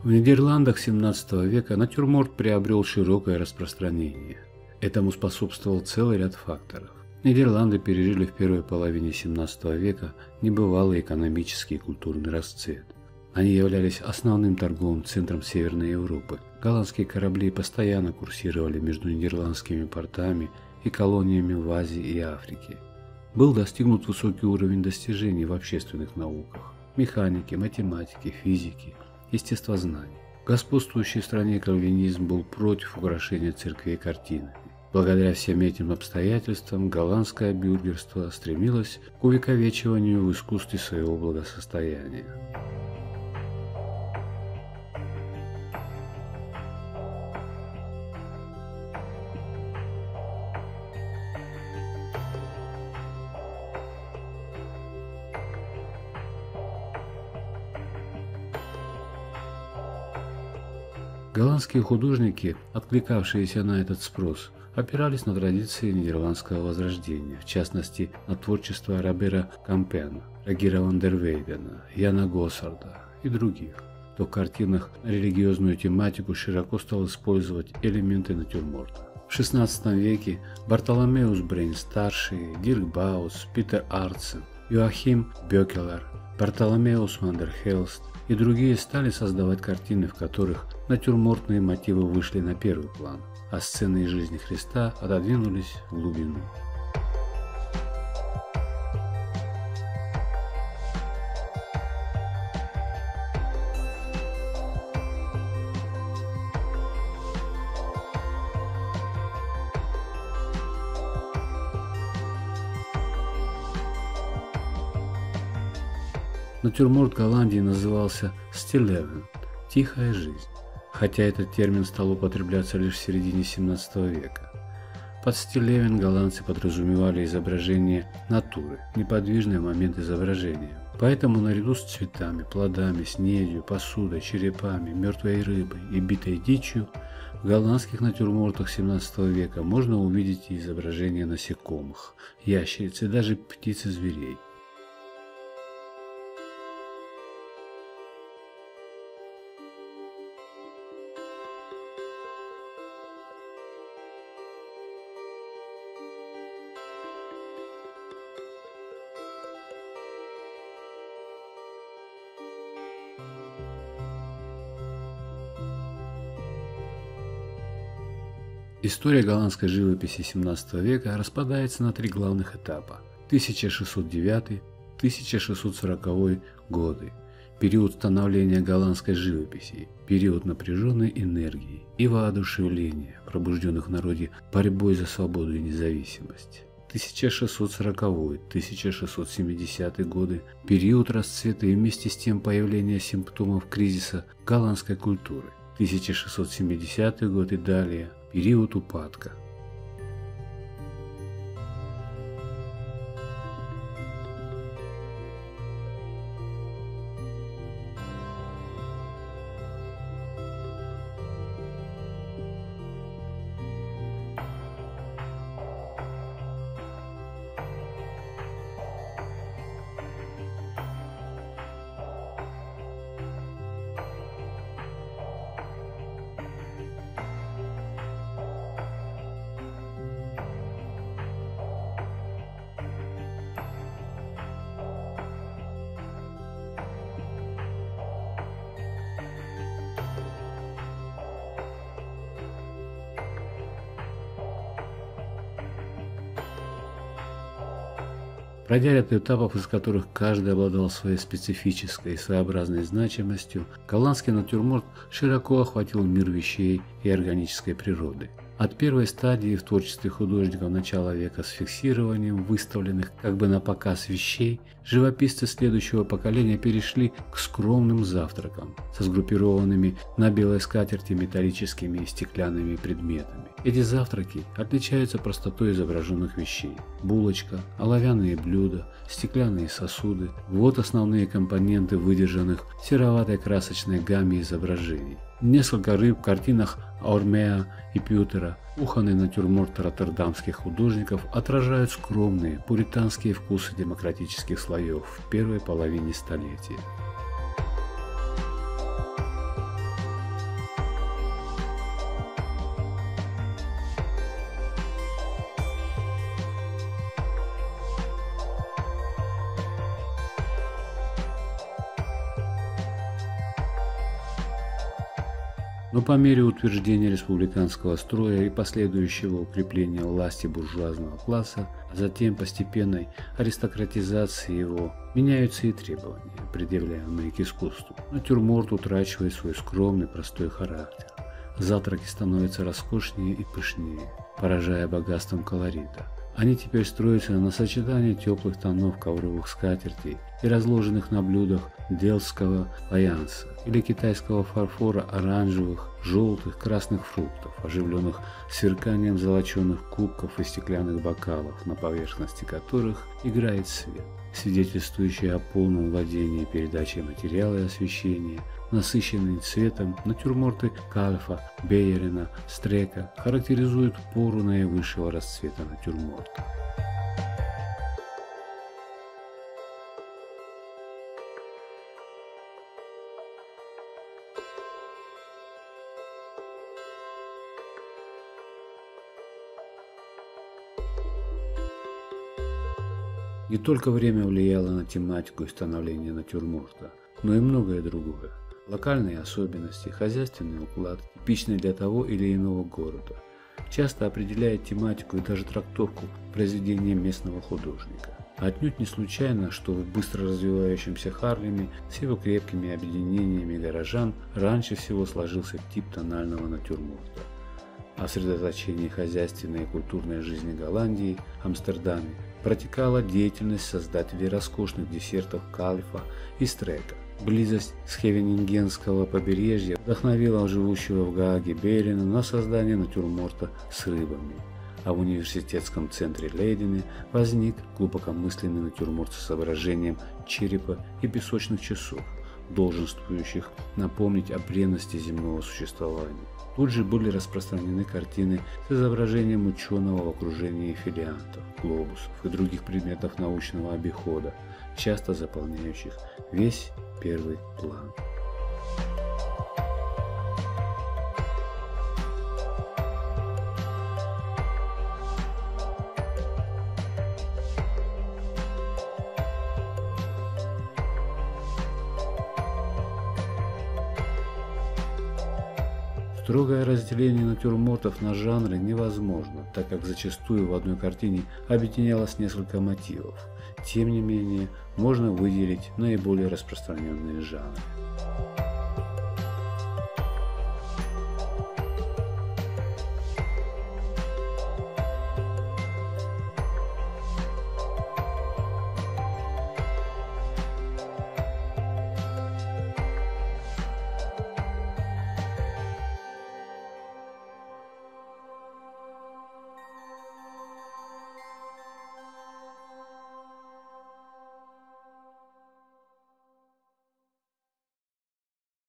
В Нидерландах XVII века натюрморт приобрел широкое распространение. Этому способствовал целый ряд факторов. Нидерланды пережили в первой половине XVII века небывалый экономический и культурный расцвет. Они являлись основным торговым центром Северной Европы. Голландские корабли постоянно курсировали между нидерландскими портами и колониями в Азии и Африке. Был достигнут высокий уровень достижений в общественных науках – механике, математике, физике, естествознании. Господствующий в стране кальвинизм был против украшения церквей картинами. Благодаря всем этим обстоятельствам голландское бюргерство стремилось к увековечиванию в искусстве своего благосостояния. Голландские художники, откликавшиеся на этот спрос, опирались на традиции нидерландского возрождения, в частности, на творчество Робера Кампена, Рагира ван дер Вейдена, Яна Госсарда и других. То в картинах на религиозную тематику широко стал использовать элементы натюрморта. В XVI веке Бартоломеус Брейн-старший, Дирк Баус, Питер Артсен, Йоахим Бёкелер, Бартоломеус ван дер Хелст и другие стали создавать картины, в которых натюрмортные мотивы вышли на первый план, а сцены из жизни Христа отодвинулись в глубину. Натюрморт Голландии назывался «стиллевен» – «тихая жизнь», хотя этот термин стал употребляться лишь в середине XVII века. Под стиллевен голландцы подразумевали изображение натуры, неподвижный момент изображения. Поэтому наряду с цветами, плодами, снедью, посудой, черепами, мертвой рыбой и битой дичью в голландских натюрмортах XVII века можно увидеть и изображения насекомых, ящериц и даже птиц и зверей. История голландской живописи XVII века распадается на три главных этапа – 1609-1640 годы, период становления голландской живописи, период напряженной энергии и воодушевления, пробужденных в народе борьбой за свободу и независимость. 1640-1670 годы – период расцвета и вместе с тем появления симптомов кризиса голландской культуры. 1670 год и далее – период упадка. Пройдя ряд этапов, из которых каждый обладал своей специфической и своеобразной значимостью, голландский натюрморт широко охватил мир вещей и органической природы. От первой стадии в творчестве художников начала века с фиксированием выставленных как бы на показ вещей, живописцы следующего поколения перешли к скромным завтракам со сгруппированными на белой скатерти металлическими и стеклянными предметами. Эти завтраки отличаются простотой изображенных вещей. Булочка, оловянные блюда, стеклянные сосуды – вот основные компоненты выдержанных в сероватой красочной гамме изображений. Несколько рыб в картинах Аурмеа и Пютера, кухонный натюрморт роттердамских художников отражают скромные пуританские вкусы демократических слоев в первой половине столетия. Но по мере утверждения республиканского строя и последующего укрепления власти буржуазного класса, а затем постепенной аристократизации его, меняются и требования, предъявляемые к искусству. Натюрморт утрачивает свой скромный, простой характер. Завтраки становятся роскошнее и пышнее, поражая богатством колорита. Они теперь строятся на сочетании теплых тонов ковровых скатертей и разложенных на блюдах делфтского фаянса или китайского фарфора оранжевых, желтых, красных фруктов, оживленных сверканием золоченых кубков и стеклянных бокалов, на поверхности которых играет свет, свидетельствующий о полном владении передачей материала и освещения. Насыщенные цветом натюрморты Кальфа, Бейерена, Стрека характеризуют пору наивысшего расцвета натюрморта. Не только время влияло на тематику и становление натюрморта, но и многое другое. Локальные особенности, хозяйственный уклад, типичный для того или иного города, часто определяет тематику и даже трактовку произведения местного художника. Отнюдь не случайно, что в быстро развивающемся Харлеме с его крепкими объединениями горожан раньше всего сложился тип тонального натюрморта. А в средоточении хозяйственной и культурной жизни Голландии, Амстердаме, протекала деятельность создателей роскошных десертов Кальфа и Стрека. Близость с Хевенингенского побережья вдохновила живущего в Гааге Бейерена на создание натюрморта с рыбами. А в университетском центре Лейдене возник глубокомысленный натюрморт с изображением черепа и песочных часов, долженствующих напомнить о бренности земного существования. Тут же были распространены картины с изображением ученого в окружении фолиантов, глобусов и других предметов научного обихода, часто заполняющих весь первый план. Строгое разделение натюрмортов на жанры невозможно, так как зачастую в одной картине объединялось несколько мотивов. Тем не менее, можно выделить наиболее распространенные жанры.